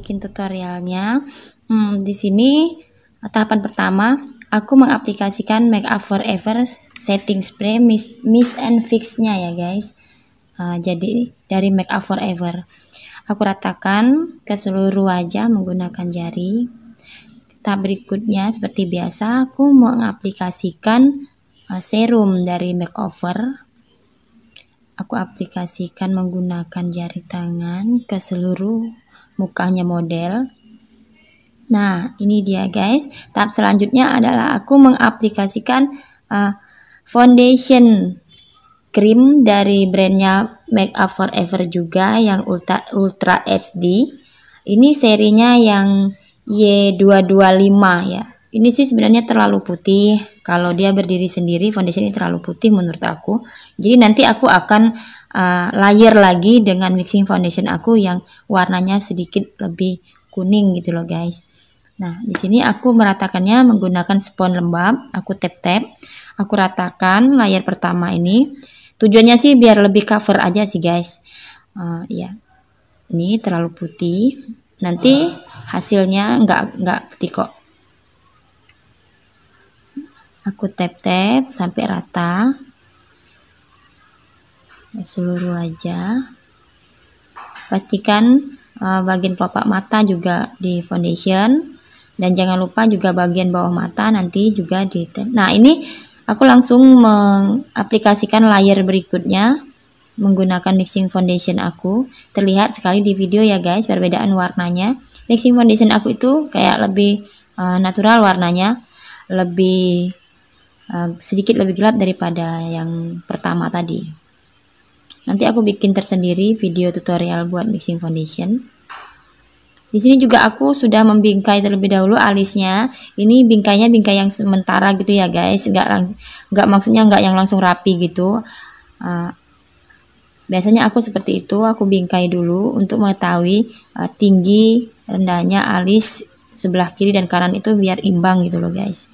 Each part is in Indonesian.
bikin tutorialnya. Di sini tahapan pertama aku mengaplikasikan Make Up Forever setting spray mist and fix-nya ya guys. Jadi dari Make Up Forever aku ratakan ke seluruh wajah menggunakan jari. Tahap berikutnya seperti biasa aku mengaplikasikan serum dari makeover. Aku aplikasikan menggunakan jari tangan ke seluruh mukanya model. Nah, ini dia guys. Tahap selanjutnya adalah aku mengaplikasikan foundation cream dari brandnya Make Up Forever juga yang Ultra HD. Ini serinya yang Y225 ya. Ini sih sebenarnya terlalu putih. Kalau dia berdiri sendiri, foundation ini terlalu putih menurut aku. Jadi nanti aku akan layer lagi dengan mixing foundation aku yang warnanya sedikit lebih kuning gitu loh guys. Nah, di sini aku meratakannya menggunakan spons lembab. Aku tap-tap, aku ratakan layer pertama ini. Tujuannya sih biar lebih cover aja sih guys. Ya, ini terlalu putih. Nanti hasilnya nggak putih kok. Aku tap-tap sampai rata seluruh wajah. Pastikan bagian kelopak mata juga di foundation, dan jangan lupa juga bagian bawah mata nanti juga di tap. Nah, ini aku langsung mengaplikasikan layer berikutnya menggunakan mixing foundation aku. Terlihat sekali di video ya guys perbedaan warnanya. Mixing foundation aku itu kayak lebih natural warnanya, lebih sedikit lebih gelap daripada yang pertama tadi. Nanti aku bikin tersendiri video tutorial buat mixing foundation. Di sini juga aku sudah membingkai terlebih dahulu alisnya. Ini bingkainya bingkai yang sementara gitu ya guys, nggak maksudnya nggak yang langsung rapi gitu. Biasanya aku seperti itu, aku bingkai dulu untuk mengetahui tinggi rendahnya alis sebelah kiri dan kanan itu biar imbang gitu loh guys.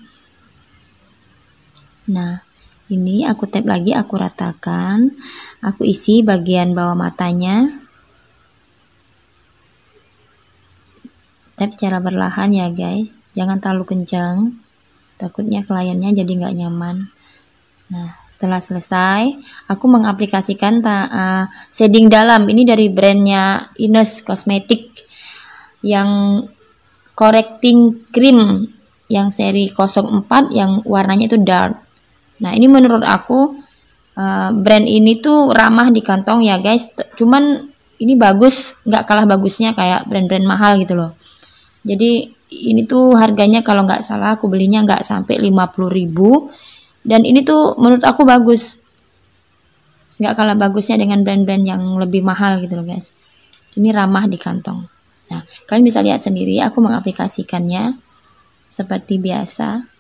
Nah, ini aku tap lagi, aku ratakan, aku isi bagian bawah matanya. Tap secara perlahan ya guys, jangan terlalu kencang, takutnya kliennya jadi nggak nyaman. Nah, setelah selesai, aku mengaplikasikan shading dalam. Ini dari brandnya Ines Cosmetic yang correcting cream yang seri 04 yang warnanya itu dark. Nah, ini menurut aku brand ini tuh ramah di kantong ya guys. Cuman ini bagus, nggak kalah bagusnya kayak brand-brand mahal gitu loh. Jadi ini tuh harganya kalau nggak salah aku belinya nggak sampai 50.000. Dan ini tuh menurut aku bagus, nggak kalah bagusnya dengan brand-brand yang lebih mahal gitu loh guys. Ini ramah di kantong. Nah, kalian bisa lihat sendiri aku mengaplikasikannya seperti biasa.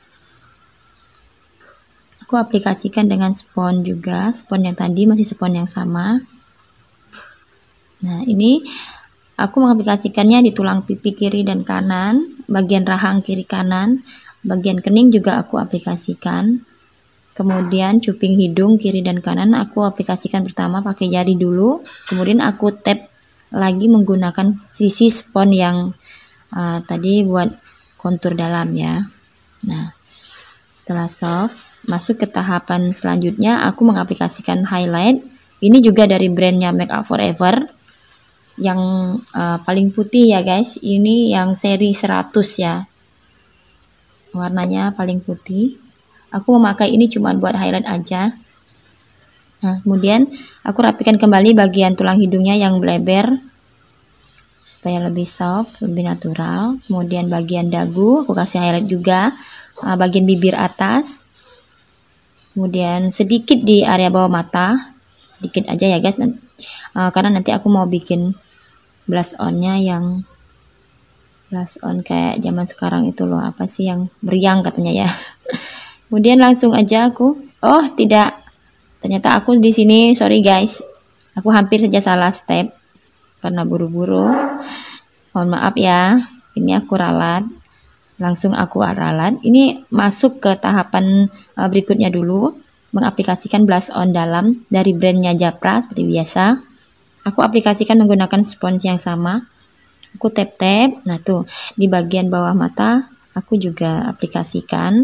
Aku aplikasikan dengan spons juga, spons yang tadi masih spons yang sama. Nah, ini aku mengaplikasikannya di tulang pipi kiri dan kanan, bagian rahang kiri kanan, bagian kening juga aku aplikasikan. Kemudian cuping hidung kiri dan kanan aku aplikasikan pertama pakai jari dulu, kemudian aku tap lagi menggunakan sisi spons yang tadi buat kontur dalam ya. Nah, setelah soft, masuk ke tahapan selanjutnya aku mengaplikasikan highlight. Ini juga dari brandnya Make Up Forever yang paling putih ya guys. Ini yang seri 100 ya, warnanya paling putih. Aku memakai ini cuma buat highlight aja. Nah, kemudian aku rapikan kembali bagian tulang hidungnya yang bleber supaya lebih soft, lebih natural. Kemudian bagian dagu aku kasih highlight juga, bagian bibir atas. Kemudian sedikit di area bawah mata, sedikit aja ya guys, karena nanti aku mau bikin blush onnya yang blush on kayak zaman sekarang itu loh, apa sih yang meriang katanya ya. Kemudian langsung aja aku, oh tidak, ternyata aku di sini, sorry guys, aku hampir saja salah step karena buru-buru, mohon maaf ya. Ini aku ralat, langsung aku ralat. Ini masuk ke tahapan berikutnya dulu, mengaplikasikan blush on dalam dari brandnya Japra seperti biasa. Aku aplikasikan menggunakan spons yang sama. Aku tap-tap. Nah tuh di bagian bawah mata aku juga aplikasikan.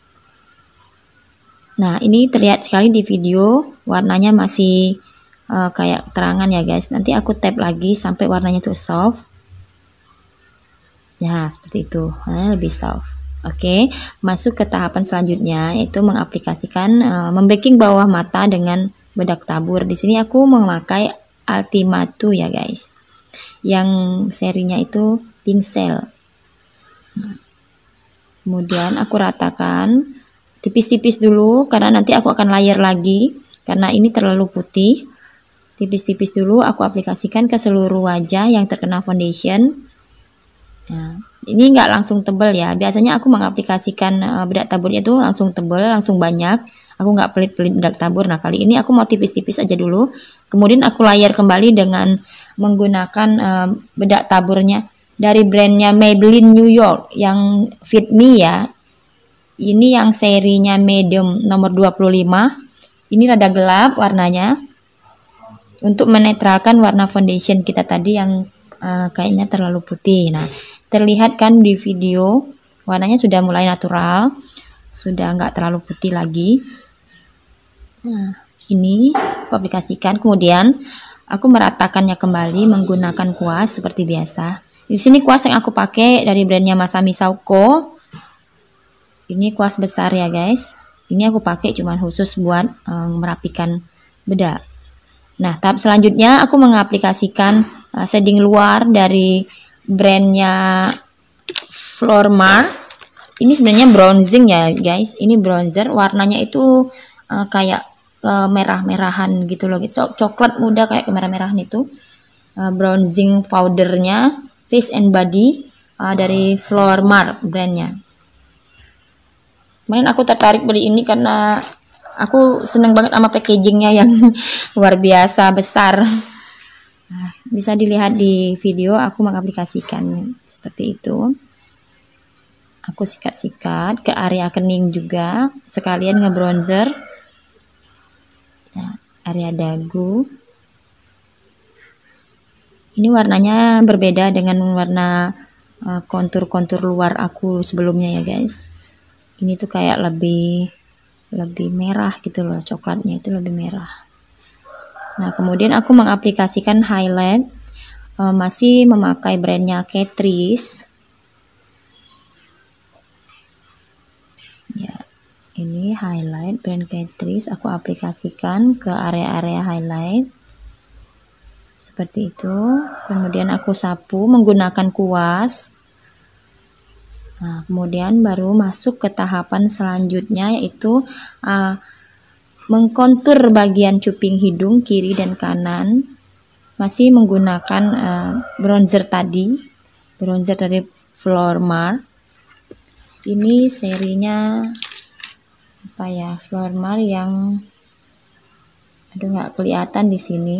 Nah ini terlihat sekali di video, warnanya masih kayak terangan ya guys. Nanti aku tap lagi sampai warnanya tuh soft. Nah seperti itu, warnanya lebih soft. Oke, masuk ke tahapan selanjutnya, yaitu mengaplikasikan membacking bawah mata dengan bedak tabur. Di sini aku memakai Ultimate ya guys, yang serinya itu pincel. Kemudian aku ratakan tipis-tipis dulu, karena nanti aku akan layer lagi, karena ini terlalu putih. Tipis-tipis dulu aku aplikasikan ke seluruh wajah yang terkena foundation. Nah, ini nggak langsung tebal ya, biasanya aku mengaplikasikan bedak taburnya itu langsung tebal, langsung banyak. Aku nggak pelit-pelit bedak tabur. Nah kali ini aku mau tipis-tipis aja dulu, kemudian aku layer kembali dengan menggunakan bedak taburnya dari brandnya Maybelline New York yang Fit Me ya. Ini yang serinya medium nomor 25. Ini rada gelap warnanya, untuk menetralkan warna foundation kita tadi yang kayaknya terlalu putih. Nah terlihat kan di video warnanya sudah mulai natural, sudah nggak terlalu putih lagi. Nah ini aku aplikasikan, kemudian aku meratakannya kembali menggunakan kuas seperti biasa. Di sini kuas yang aku pakai dari brandnya Masami Sauko. Ini kuas besar ya guys. Ini aku pakai cuman khusus buat merapikan bedak. Nah tahap selanjutnya aku mengaplikasikan shading luar dari brandnya Flormar. Ini sebenarnya bronzing ya guys. Ini bronzer, warnanya itu kayak merah-merahan gitu loh, coklat muda kayak kemerah-merahan itu. Bronzing powdernya Face and Body dari Flormar brandnya. Kemarin aku tertarik beli ini karena aku seneng banget sama packagingnya yang luar biasa besar. Nah, bisa dilihat di video aku mengaplikasikan seperti itu. Aku sikat-sikat ke area kening juga, sekalian ngebronzer. Nah, area dagu. Ini warnanya berbeda dengan warna kontur-kontur luar aku sebelumnya ya guys. Ini tuh kayak lebih merah gitu loh, coklatnya itu lebih merah. Nah kemudian aku mengaplikasikan highlight, masih memakai brandnya Catrice ya. Ini highlight brand Catrice, aku aplikasikan ke area-area highlight seperti itu. Kemudian aku sapu menggunakan kuas. Nah kemudian baru masuk ke tahapan selanjutnya, yaitu mengkontur bagian cuping hidung kiri dan kanan, masih menggunakan bronzer tadi, bronzer dari Flormar. Ini serinya apa ya, Flormar yang nggak kelihatan di sini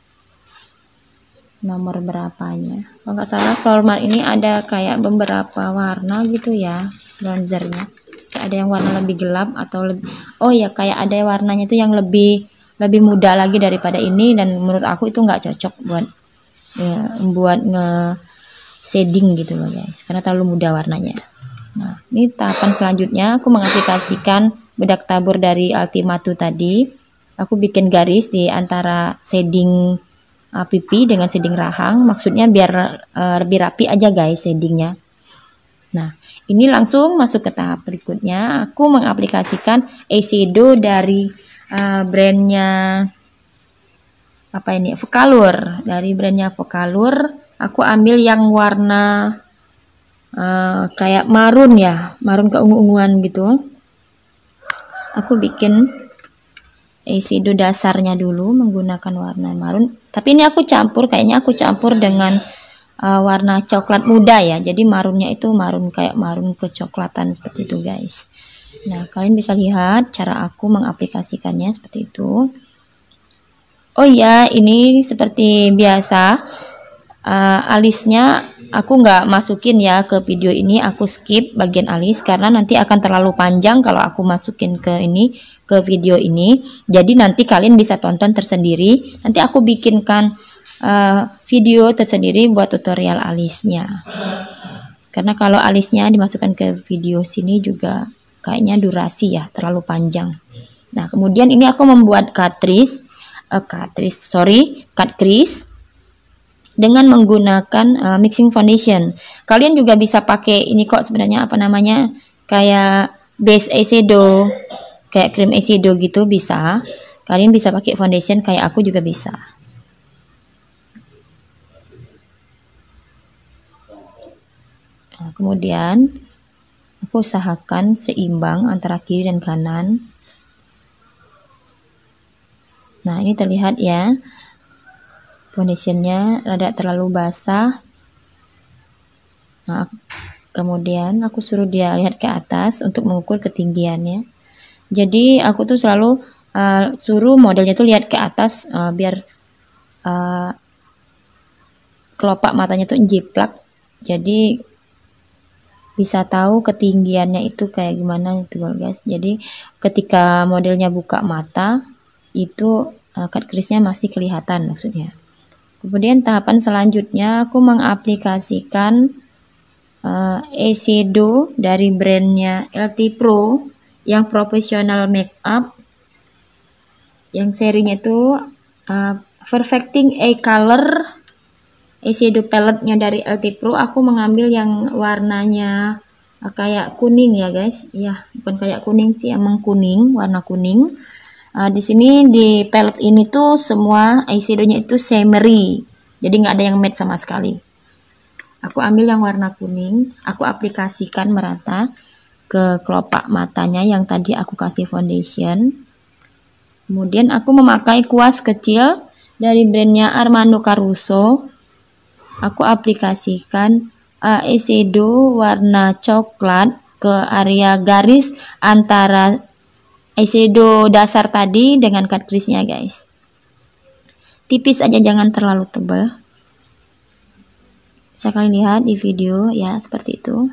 nomor berapanya. Kalau nggak salah Flormar ini ada kayak beberapa warna gitu ya bronzernya. Ada yang warna lebih gelap atau lebih, oh ya kayak ada warnanya itu yang lebih muda lagi daripada ini, dan menurut aku itu nggak cocok buat nge shading gitu loh guys, karena terlalu muda warnanya. Nah ini tahapan selanjutnya aku mengaplikasikan bedak tabur dari Ultimate tadi. Aku bikin garis di antara shading pipi dengan shading rahang, maksudnya biar lebih rapi aja guys shadingnya. Nah ini langsung masuk ke tahap berikutnya, aku mengaplikasikan eyeshadow dari brandnya apa ini, Vocalour, dari brandnya Vocalour. Aku ambil yang warna kayak marun ya, marun keungu-unguan gitu. Aku bikin eyeshadow dasarnya dulu menggunakan warna marun, tapi ini aku campur, kayaknya aku campur dengan warna coklat muda ya, jadi marunnya itu marun kayak marun kecoklatan seperti itu guys. Nah kalian bisa lihat cara aku mengaplikasikannya seperti itu. Oh ya, ini seperti biasa alisnya aku nggak masukin ya ke video ini, aku skip bagian alis karena nanti akan terlalu panjang kalau aku masukin ke video ini. Jadi nanti kalian bisa tonton tersendiri. Nanti aku bikinkan video tersendiri buat tutorial alisnya. Karena kalau alisnya dimasukkan ke video sini juga kayaknya durasi ya terlalu panjang. Nah, kemudian ini aku membuat cut crease dengan menggunakan mixing foundation. Kalian juga bisa pakai ini kok sebenarnya apa namanya, kayak base eyeshadow, kayak cream eyeshadow gitu bisa. Kalian bisa pakai foundation kayak aku juga bisa. Nah, kemudian aku usahakan seimbang antara kiri dan kanan. Nah, ini terlihat ya, foundationnya rada terlalu basah. Nah, kemudian aku suruh dia lihat ke atas untuk mengukur ketinggiannya. Jadi aku tuh selalu suruh modelnya tuh lihat ke atas biar kelopak matanya tuh jiplak. Jadi bisa tahu ketinggiannya itu kayak gimana itu guys. Jadi ketika modelnya buka mata itu cut crease-nya masih kelihatan maksudnya. Kemudian tahapan selanjutnya aku mengaplikasikan eyeshadow dari brandnya LT Pro yang professional makeup, yang serinya itu Perfecting Eye Color eyeshadow palette-nya dari LT Pro. Aku mengambil yang warnanya kayak kuning ya guys, ya bukan kayak kuning sih, emang kuning, warna kuning. Di sini di palette ini tuh semua eyeshadownya itu shimmery, jadi nggak ada yang matte sama sekali. Aku ambil yang warna kuning, aku aplikasikan merata ke kelopak matanya yang tadi aku kasih foundation. Kemudian aku memakai kuas kecil dari brandnya Armando Caruso. Aku aplikasikan eyeshadow warna coklat ke area garis antara eyeshadow dasar tadi dengan cut crease-nya guys. Tipis aja, jangan terlalu tebal. Bisa kalian lihat di video ya, seperti itu.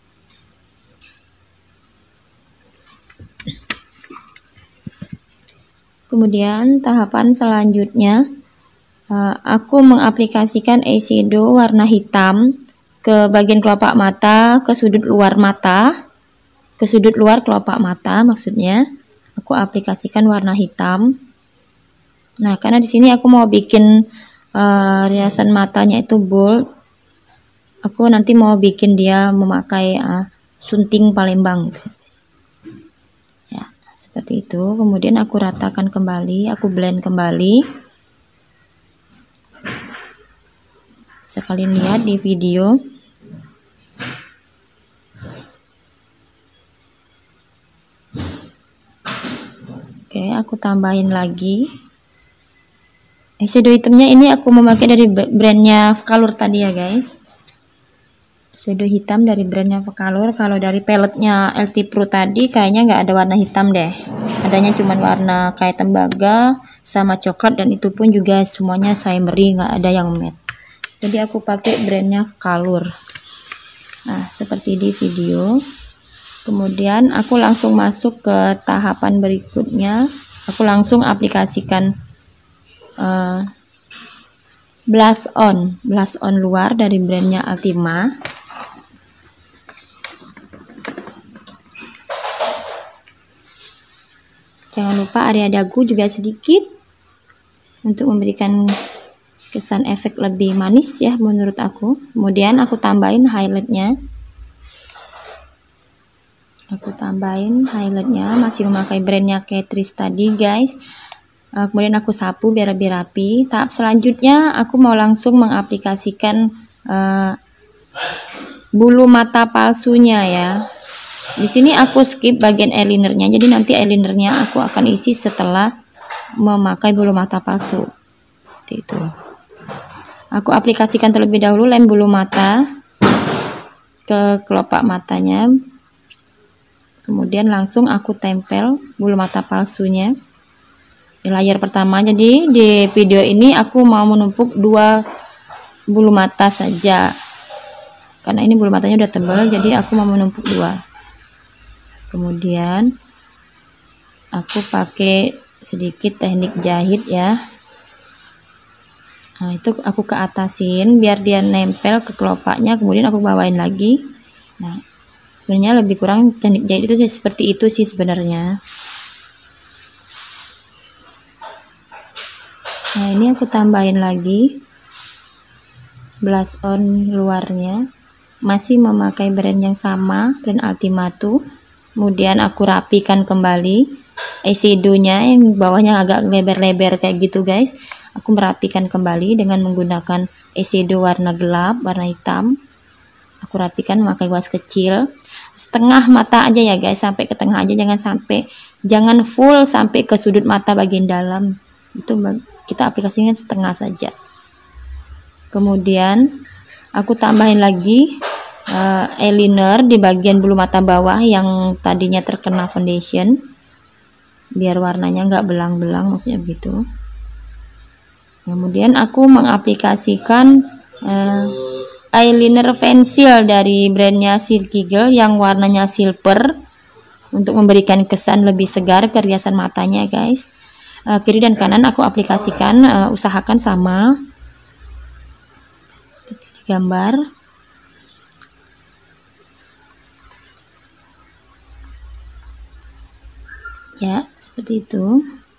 Kemudian tahapan selanjutnya aku mengaplikasikan eyeshadow warna hitam ke bagian kelopak mata, ke sudut luar mata, ke sudut luar kelopak mata maksudnya. Aku aplikasikan warna hitam. Nah, karena di sini aku mau bikin riasan matanya itu bold. Aku nanti mau bikin dia memakai sunting Palembang gitu. Ya, seperti itu. Kemudian aku ratakan kembali, aku blend kembali. Sekalian lihat di video. Oke, aku tambahin lagi. Eyeshadow hitamnya ini aku memakai dari brandnya Vcolor tadi ya guys. Eyeshadow hitam dari brandnya Vcolor. Kalau dari paletnya LT Pro tadi kayaknya nggak ada warna hitam deh. Adanya cuman warna kayak tembaga sama coklat, dan itu pun juga semuanya shimmery, nggak ada yang matte. Jadi aku pakai brandnya Vcolor. Nah, seperti di video. Kemudian aku langsung masuk ke tahapan berikutnya. Aku langsung aplikasikan blush on luar dari brandnya Ultima. Jangan lupa area dagu juga sedikit untuk memberikan kesan efek lebih manis ya menurut aku. Kemudian aku tambahin highlightnya. Masih memakai brandnya Catrice tadi guys. Kemudian aku sapu biar lebih rapi. Tahap selanjutnya aku mau langsung mengaplikasikan bulu mata palsunya ya. Di sini aku skip bagian eyelinernya, jadi nanti eyelinernya aku akan isi setelah memakai bulu mata palsu. Seperti itu. Aku aplikasikan terlebih dahulu lem bulu mata ke kelopak matanya. Kemudian langsung aku tempel bulu mata palsunya di layar pertama. Jadi di video ini aku mau menumpuk 2 bulu mata saja. Karena ini bulu matanya udah tebal, jadi aku mau menumpuk 2. Kemudian aku pakai sedikit teknik jahit ya. Nah, itu aku ke atasin biar dia nempel ke kelopaknya, kemudian aku bawain lagi. Nah, sebenarnya lebih kurang teknik jahit itu sih seperti itu sih sebenarnya. Nah, ini aku tambahin lagi blush on luarnya, masih memakai brand yang sama, brand Ultimato. Kemudian aku rapikan kembali eyeshadow-nya yang bawahnya agak lebar-lebar kayak gitu guys. Aku merapikan kembali dengan menggunakan eyeshadow warna gelap, warna hitam. Aku rapikan memakai kuas kecil, setengah mata aja ya guys, sampai ke tengah aja, jangan full sampai ke sudut mata bagian dalam. Itu kita aplikasikan setengah saja. Kemudian aku tambahin lagi eyeliner di bagian bulu mata bawah yang tadinya terkena foundation, biar warnanya nggak belang-belang, maksudnya begitu. Kemudian aku mengaplikasikan eyeliner pensil dari brandnya Silkygirl yang warnanya silver untuk memberikan kesan lebih segar ke riasan matanya guys. Kiri dan kanan aku aplikasikan, usahakan sama seperti di gambar. Ya, seperti itu.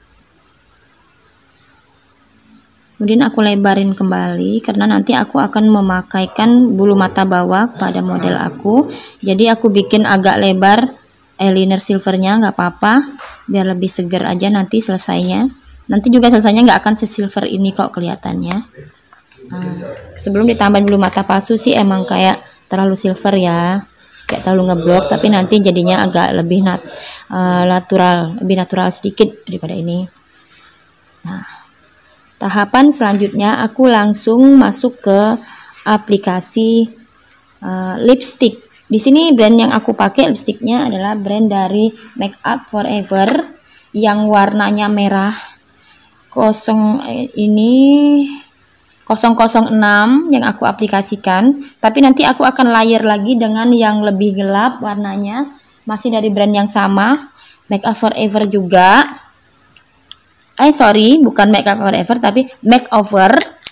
Kemudian aku lebarin kembali karena nanti aku akan memakaikan bulu mata bawah pada model aku. Jadi aku bikin agak lebar eyeliner silvernya, nggak apa-apa, biar lebih seger aja nanti selesainya. Nanti juga selesainya nggak akan sesilver ini kok kelihatannya. Sebelum ditambahin bulu mata palsu sih emang kayak terlalu silver ya, kayak terlalu ngeblok, tapi nanti jadinya agak lebih natural sedikit daripada ini. Nah, tahapan selanjutnya aku langsung masuk ke aplikasi lipstick. Di sini brand yang aku pakai lipstiknya adalah brand dari Make Up For Ever yang warnanya merah. Ini 006 yang aku aplikasikan, tapi nanti aku akan layer lagi dengan yang lebih gelap warnanya, masih dari brand yang sama, Make Up For Ever juga. Bukan Make Up For Ever tapi Makeover.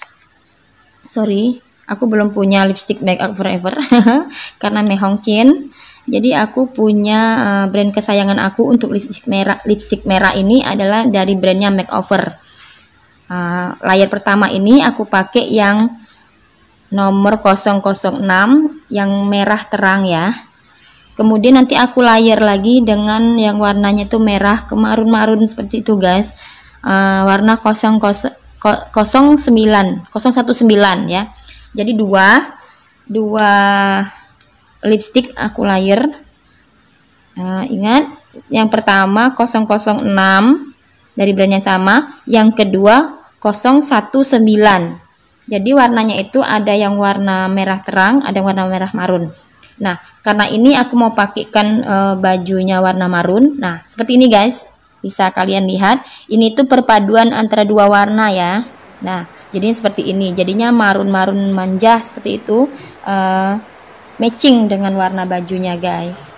Aku belum punya lipstick Make Up For Ever karena Mehongchin. Jadi aku punya brand kesayangan aku untuk lipstick merah ini adalah dari brandnya Makeover. Layer pertama ini aku pakai yang nomor 006 yang merah terang ya. Kemudian nanti aku layer lagi dengan yang warnanya itu merah kemarun-marun seperti itu guys. Warna 019 ya. Jadi dua lipstick aku layer. Ingat, yang pertama 006 dari brand yang sama, yang kedua 019. Jadi warnanya itu ada yang warna merah terang, ada yang warna merah marun. Nah, karena ini aku mau pakaikan bajunya warna marun. Nah, seperti ini guys. Bisa kalian lihat, ini tuh perpaduan antara dua warna ya. Nah, jadinya seperti ini. Jadinya marun-marun manja seperti itu, matching dengan warna bajunya guys.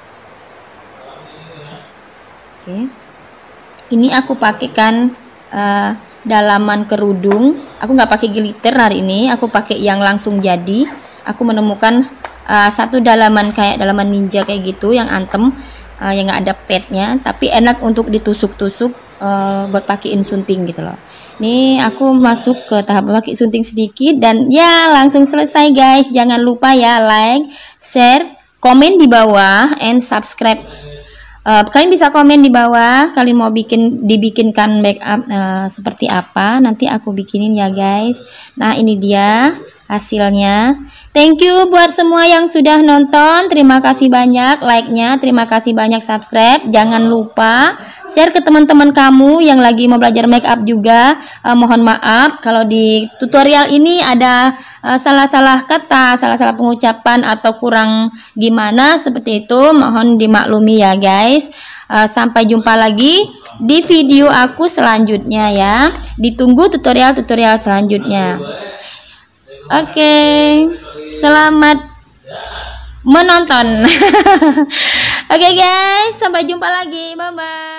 Oke. Ini aku pakaikan dalaman kerudung. Aku nggak pakai glitter hari ini. Aku pakai yang langsung jadi. Aku menemukan satu dalaman kayak dalaman ninja kayak gitu, yang antem. Yang nggak ada padnya, tapi enak untuk ditusuk-tusuk buat pakaiin sunting gitu loh. Ini aku masuk ke tahap pakai sunting sedikit dan ya langsung selesai guys. Jangan lupa ya like, share, komen di bawah, and subscribe. Kalian bisa komen di bawah kalian mau dibikinkan make up seperti apa, nanti aku bikinin ya guys. Nah, ini dia hasilnya. Thank you buat semua yang sudah nonton. Terima kasih banyak like-nya, terima kasih banyak subscribe. Jangan lupa share ke teman-teman kamu yang lagi mau belajar make up juga. Mohon maaf kalau di tutorial ini ada salah-salah kata, salah-salah pengucapan atau kurang gimana seperti itu. Mohon dimaklumi ya guys. Sampai jumpa lagi di video aku selanjutnya ya. Ditunggu tutorial-tutorial selanjutnya. Oke. Selamat menonton. Oke guys, sampai jumpa lagi. Bye bye.